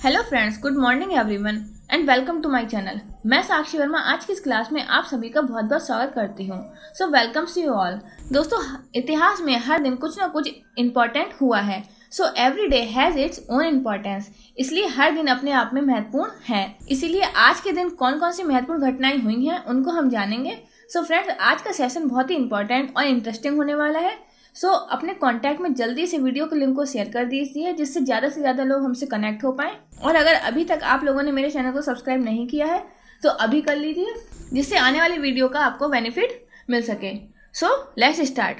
Hello friends, good morning everyone and welcome to my channel. मैं साक्षी वर्मा आज की इस क्लास में आप सभी का बहुत बहुत स्वागत करती हूँ। So welcome to you all. दोस्तों, इतिहास में हर दिन कुछ ना कुछ इम्पोर्टेंट हुआ है। So every day has its own importance, इसलिए हर दिन अपने आप में महत्वपूर्ण है। इसीलिए आज के दिन कौन कौन सी महत्वपूर्ण घटनाएं हुई हैं उनको हम जानेंगे। सो फ्रेंड्स, आज का सेशन बहुत ही इंपॉर्टेंट और इंटरेस्टिंग होने वाला है। सो अपने कांटेक्ट में जल्दी से वीडियो के लिंक को शेयर कर दीजिए, जिससे ज़्यादा से ज़्यादा लोग हमसे कनेक्ट हो पाएं। और अगर अभी तक आप लोगों ने मेरे चैनल को सब्सक्राइब नहीं किया है तो अभी कर लीजिए, जिससे आने वाली वीडियो का आपको बेनिफिट मिल सके। So let's start.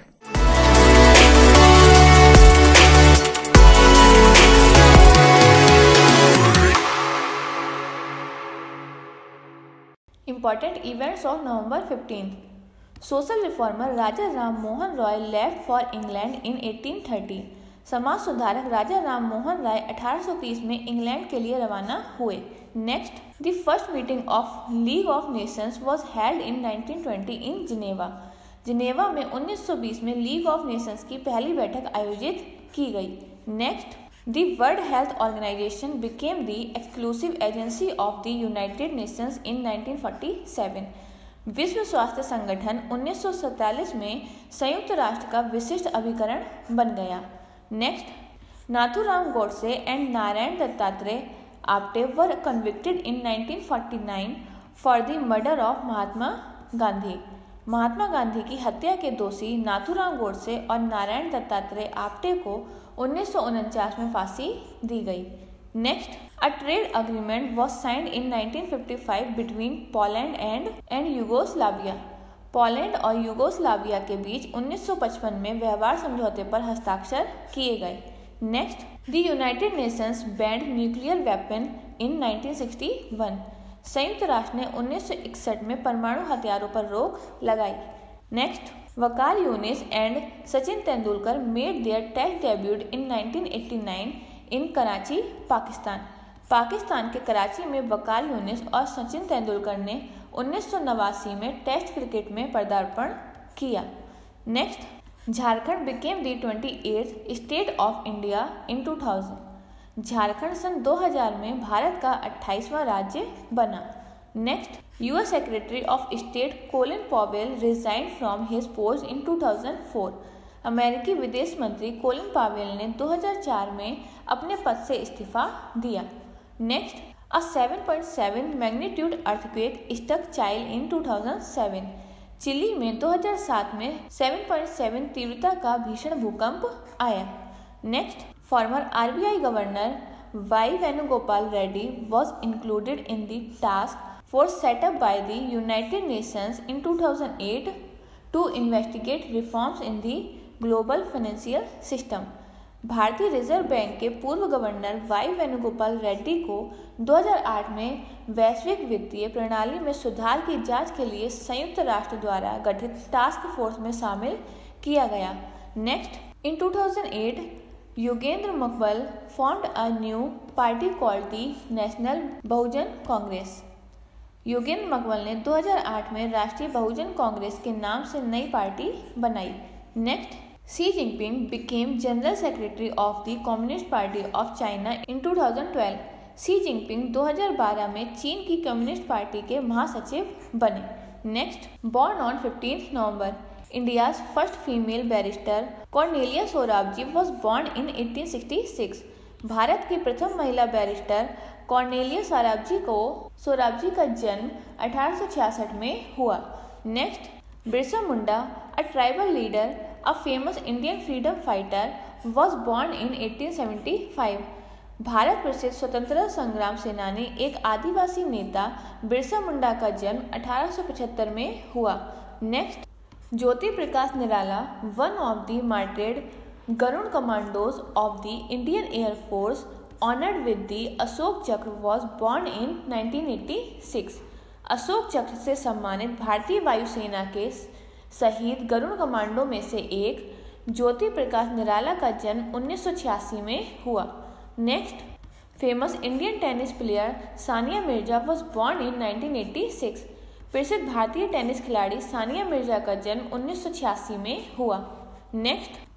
Important events of November 15th. Social reformer Raja Ram Mohan Roy left for England in 1830। समाज सुधारक राजा राम मोहन राय 1830 में इंग्लैंड के लिए रवाना हुए। Next, the first meeting of League of Nations was held in 1920 in Geneva. Geneva में 1920 में लीग ऑफ नेशंस की पहली बैठक आयोजित की गई। Next, the World Health Organization became the exclusive agency of the United Nations in 1947। विश्व स्वास्थ्य संगठन 1947 में संयुक्त राष्ट्र का विशिष्ट अभिकरण बन गया। Next, Nathuram Godse and Narayan Dattatreya Apte were convicted in 1949 for the murder of Mahatma Gandhi. Mahatma Gandhi की हत्या के दोषी नाथूराम गोडसे और नारायण दत्तात्रेय आप्टे को 1949 में फांसी दी गई। Next, a trade agreement was signed in 1955 between Poland and Yugoslavia. Poland और यूगोस्लाविया के बीच 1955 में व्यवहार समझौते पर हस्ताक्षर किए गए। Next, the United Nations banned nuclear weapon in 1961। संयुक्त राष्ट्र ने 1961 में परमाणु हथियारों पर रोक लगाई। Next, Waqar Younis and Sachin Tendulkar made their test debut in 1989 in Karachi, Pakistan. Pakistan के कराची में वकार यूनिस और सचिन तेंदुलकर ने 1989 में टेस्ट क्रिकेट में पदार्पण किया। Next, Jharkhand became the 28th state of India in 2000। Jharkhand सन 2000 में भारत का 28वां राज्य बना। Next, US secretary of state Colin Powell resigned from his post in 2004। अमेरिकी विदेश मंत्री कोलिन पावेल ने 2004 में अपने पद से इस्तीफा दिया। Next, a 7.7 magnitude earthquake struck Chile in 2007। Chile में 2007 में 7.7 तीव्रता का भीषण भूकंप आया। Next, former RBI governor Y Venugopal Reddy was included in the task force set up by the United Nations in 2008 to investigate reforms in the global financial system. भारतीय reserve bank के पूर्व गवर्नर वाई वेणुगोपाल रेड्डी को 2008 में वैश्विक वित्तीय प्रणाली में सुधार की जांच के लिए संयुक्त राष्ट्र द्वारा गठित टास्क फोर्स में शामिल किया गया। Next, in 2008 Yogendra Makbal formed a new party called the National Bahujan Congress. Yogendra Makbal ने 2008 में राष्ट्रीय बहुजन कांग्रेस के नाम से नई पार्टी बनाई। Next, Xi Jinping became General Secretary of the Communist Party of China in 2012. Xi Jinping 2012 में चीन की कम्युनिस्ट पार्टी के महासचिव बने। Next, born on 15th November, India's first female barrister Cornelia Sorabji was born in 1866. Bharat की प्रथम महिला barrister Cornelia Sorabjee का जन्म 1866 में हुआ। Next, Birsa Munda, a tribal leader, a famous Indian freedom fighter, was born in 1875. Bharat प्रसिद्ध स्वतंत्रता संग्राम सेनानी एक आदिवासी नेता बिरसा मुंडा का जन्म 1875 में हुआ। Next, Jyoti Prakash Nirala, one of the martyred Garud commandos of the Indian Air Force honoured with the Ashok Chakra, was born in 1986। Ashok चक्र से सम्मानित भारतीय वायुसेना के शहीद गरुड़ कमांडो में से एक ज्योति प्रकाश निराला का जन्म 1986 में हुआ। Next, famous Indian tennis player Sania Mirza was born in 1986। प्रसिद्ध भारतीय टेनिस खिलाड़ी सानिया मिर्जा का जन्म 1986 में हुआ। Next,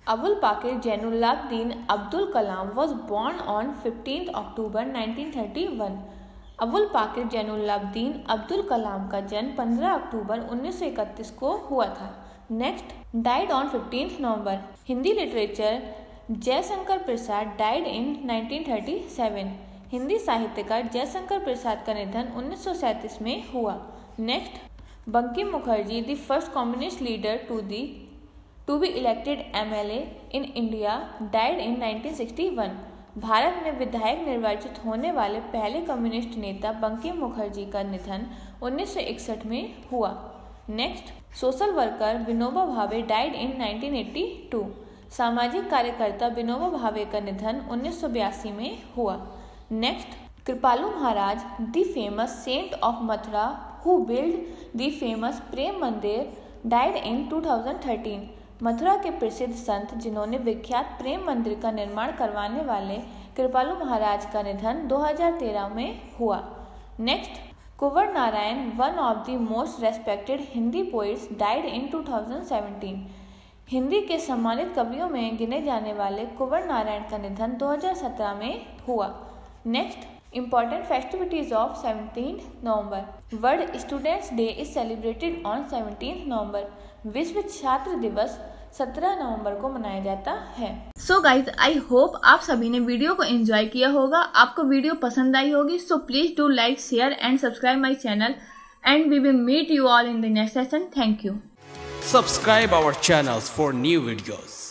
Abul Pakir Jainullaabdin Abdul Kalam was born on 15th October 1931. Abul Pakir Jainullabdeen Abdul Kalam का जन्म 15 अक्टूबर 1931 को हुआ था। नेक्स्ट, डाइड ऑन 15 नवंबर। Hindi literature Jaishankar Prasad died in 1937। Hindi साहित्यकार जयशंकर प्रसाद का निधन 1937 में हुआ। Next, Bankim Mukherjee the first communist leader to be elected MLA in India died in 1961। Bharat में विधायक निर्वाचित होने वाले पहले कम्युनिस्ट नेता बंकिम मुखर्जी का निधन 1961 में हुआ। Next, social worker Vinoba Bhave died in 1982। सामाजिक कार्यकर्ता विनोबा भावे का निधन 1982 में हुआ। Next, Kripalu Maharaj the famous saint of Mathura who build the famous Prem Mandir died इन 2013। मथुरा के प्रसिद्ध संत जिन्होंने विख्यात प्रेम मंदिर का निर्माण करवाने वाले कृपालु महाराज का निधन 2013 में हुआ। Next, Kunwar Narayan one of the most respected Hindi poets died in 2017। Hindi के सम्मानित कवियों में गिने जाने वाले कुंवर नारायण का निधन 2017 में हुआ। Next, Important festivities of 17th November. World Students Day is celebrated on 17th November. विश्व छात्र दिवस 17 नवंबर को मनाया जाता है। सो गाइज, आई होप आप सभी ने वीडियो को एंजॉय किया होगा, आपको वीडियो पसंद आई होगी। So please do like, share and subscribe my channel and we will meet you all in the next session. Thank you. Subscribe our channels for new videos.